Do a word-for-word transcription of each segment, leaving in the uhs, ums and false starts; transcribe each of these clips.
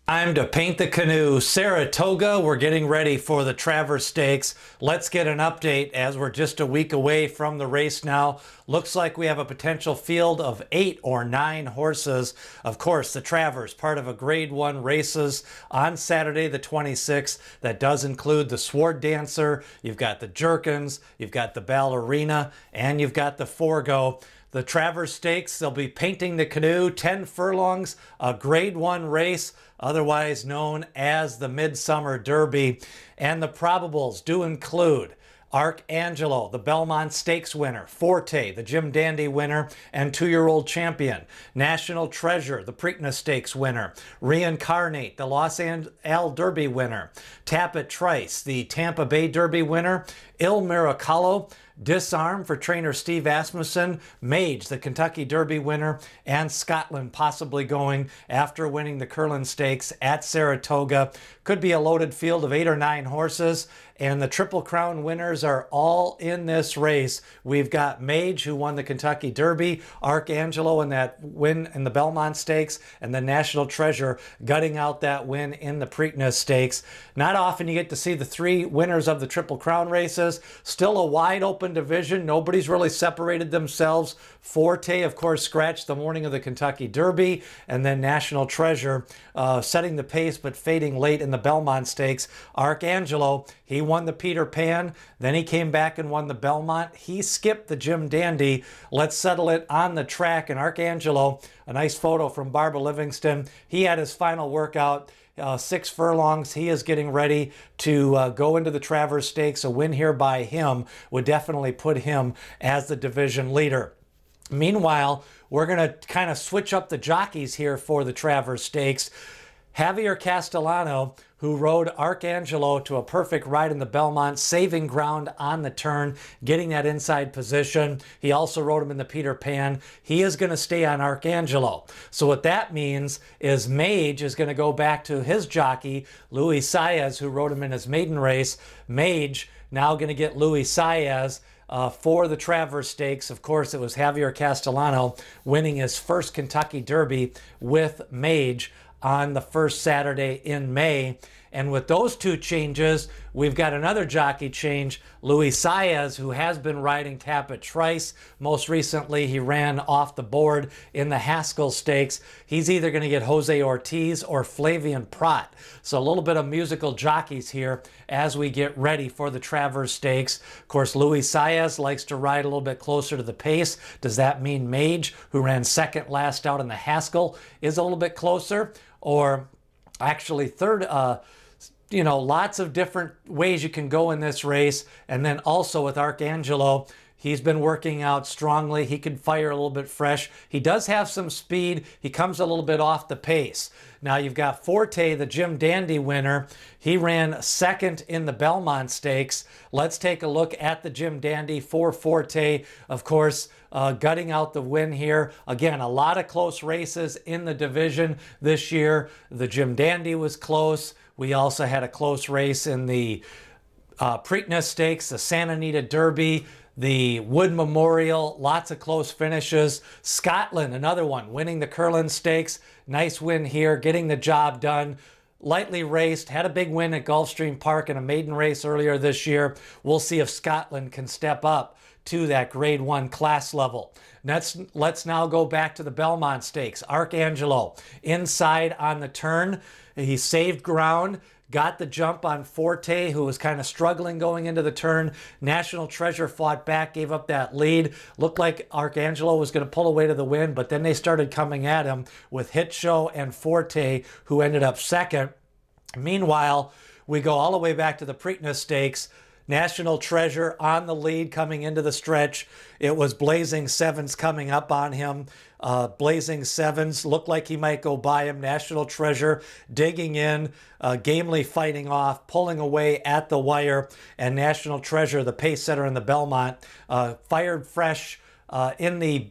Time to paint the canoe. Saratoga, we're getting ready for the Travers Stakes. Let's get an update as we're just a week away from the race now. Looks like we have a potential field of eight or nine horses. Of course, the Travers, part of a grade one races on Saturday the twenty-sixth. That does include the Sword Dancer, you've got the Jerkins, you've got the Ballerina, and you've got the Forgo. The Travers Stakes, they'll be painting the canoe, ten furlongs, a grade one race, otherwise known as the Midsummer Derby. And the probables do include Arcangelo, the Belmont Stakes winner, Forte, the Jim Dandy winner and two-year-old champion, National Treasure, the Preakness Stakes winner, Reincarnate, the Los Angeles Derby winner, Tapit Trice, the Tampa Bay Derby winner, Il Miracolo, Disarm for trainer Steve Asmussen, Mage, the Kentucky Derby winner, and Scotland possibly going after winning the Curlin Stakes at Saratoga. Could be a loaded field of eight or nine horses, and the Triple Crown winners are all in this race. We've got Mage, who won the Kentucky Derby, Arcangelo in that win in the Belmont Stakes, and the National Treasure gutting out that win in the Preakness Stakes. Not often you get to see the three winners of the Triple Crown races. Still a wide open division. Nobody's really separated themselves. Forte, of course, scratched the morning of the Kentucky Derby, and then National Treasure uh, setting the pace but fading late in the Belmont Stakes. Arcangelo, he won the Peter Pan, then he came back and won the Belmont. He skipped the Jim Dandy. Let's settle it on the track. And Arcangelo, a nice photo from Barbara Livingston. He had his final workout. Uh, six furlongs. He is getting ready to uh, go into the Travers Stakes. A win here by him would definitely put him as the division leader. Meanwhile, we're going to kind of switch up the jockeys here for the Travers Stakes. Javier Castellano, who rode Arcangelo to a perfect ride in the Belmont, saving ground on the turn, getting that inside position. He also rode him in the Peter Pan. He is going to stay on Arcangelo. So what that means is Mage is going to go back to his jockey, Luis Saez, who rode him in his maiden race. Mage now going to get Luis Saez Uh, for the Travers Stakes. Of course, it was Javier Castellano winning his first Kentucky Derby with Mage on the first Saturday in May. And with those two changes, we've got another jockey change. Luis Saez, who has been riding Tapit Trice. Most recently, he ran off the board in the Haskell Stakes. He's either going to get Jose Ortiz or Flavian Prat. So a little bit of musical jockeys here as we get ready for the Travers Stakes. Of course, Luis Saez likes to ride a little bit closer to the pace. Does that mean Mage, who ran second last out in the Haskell, is a little bit closer? Or actually third, uh, you know, lots of different ways you can go in this race. And then also with Arcangelo, he's been working out strongly. He can fire a little bit fresh. He does have some speed. He comes a little bit off the pace. Now you've got Forte, the Jim Dandy winner. He ran second in the Belmont Stakes. Let's take a look at the Jim Dandy for Forte. Of course, uh, gutting out the win here. Again, a lot of close races in the division this year. The Jim Dandy was close. We also had a close race in the uh, Preakness Stakes, the Santa Anita Derby, the Wood Memorial, lots of close finishes. Scotland, another one, winning the Curlin Stakes. Nice win here, getting the job done. Lightly raced, had a big win at Gulfstream Park in a maiden race earlier this year. We'll see if Scotland can step up to that grade one class level. Let's, let's now go back to the Belmont Stakes. Arcangelo inside on the turn. He saved ground, got the jump on Forte, who was kind of struggling going into the turn. National Treasure fought back, gave up that lead. Looked like Arcangelo was going to pull away to the win, but then they started coming at him with Hit Show and Forte, who ended up second. Meanwhile, we go all the way back to the Preakness Stakes. National Treasure on the lead coming into the stretch. It was Blazing Sevens coming up on him. Uh, Blazing Sevens looked like he might go by him. National Treasure digging in, uh, gamely fighting off, pulling away at the wire. And National Treasure, the pace setter in the Belmont, uh, fired fresh uh, in the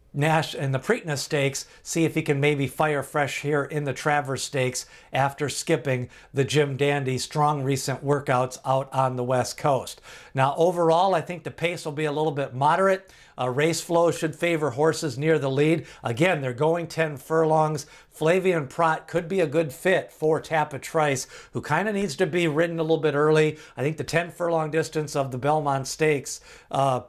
Nash in the Preakness Stakes, see if he can maybe fire fresh here in the Travers Stakes after skipping the Jim Dandy strong recent workouts out on the West Coast. Now, overall, I think the pace will be a little bit moderate. Uh, race flow should favor horses near the lead. Again, they're going ten furlongs. Flavian Prat could be a good fit for Tappa Trice, who kind of needs to be ridden a little bit early. I think the ten furlong distance of the Belmont Stakes uh,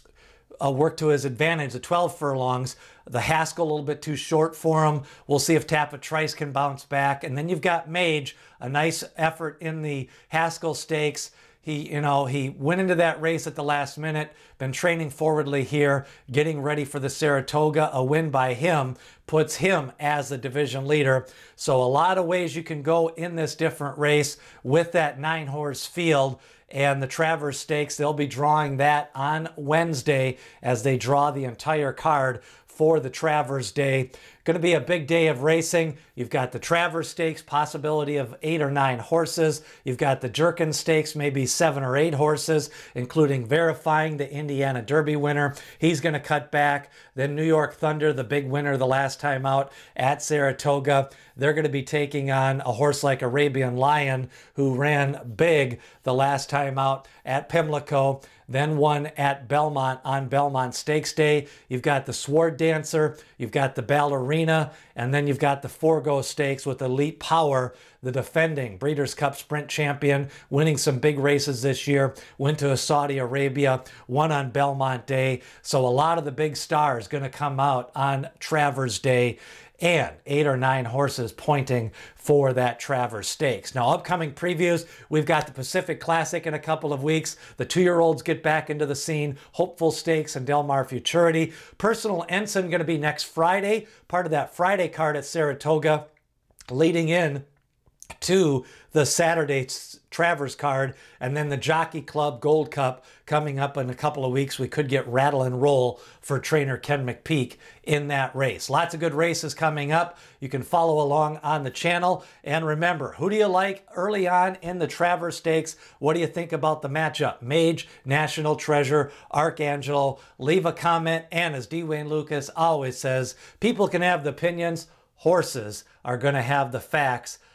Uh, work to his advantage, the twelve furlongs. The Haskell a little bit too short for him. We'll see if Tappa Trice can bounce back. And then you've got Mage, a nice effort in the Haskell Stakes. He, you know, he went into that race at the last minute, been training forwardly here, getting ready for the Saratoga. A win by him puts him as the division leader. So a lot of ways you can go in this different race with that nine horse field. And the Travers Stakes, they'll be drawing that on Wednesday as they draw the entire card for the Travers Day. Going to be a big day of racing. You've got the Travers Stakes, possibility of eight or nine horses. You've got the Jerkin Stakes, maybe seven or eight horses, including Verifying, the Indiana Derby winner. He's going to cut back. Then New York Thunder, the big winner the last time out at Saratoga. They're going to be taking on a horse like Arabian Lion, who ran big the last time out at Pimlico, then won at Belmont on Belmont Stakes Day. You've got the Sword Dancer, you've got the Ballerina, and then you've got the Forgo Stakes with Elite Power, the defending Breeders' Cup Sprint champion, winning some big races this year, went to Saudi Arabia, won on Belmont Day. So a lot of the big stars going to come out on Travers Day, and eight or nine horses pointing for that Travers Stakes. Now, upcoming previews, we've got the Pacific Classic in a couple of weeks. The two-year-olds get back into the scene. Hopeful Stakes and Del Mar Futurity. Personal Ensign going to be next Friday, part of that Friday card at Saratoga, leading in to the Saturday Travers card, and then the Jockey Club Gold Cup coming up in a couple of weeks. We could get rattle and roll for trainer Ken McPeak in that race. Lots of good races coming up. You can follow along on the channel. And remember, who do you like early on in the Travers Stakes? What do you think about the matchup? Mage, National Treasure, Arcangelo. Leave a comment. And as D. Wayne Lucas always says, people can have the opinions. Horses are going to have the facts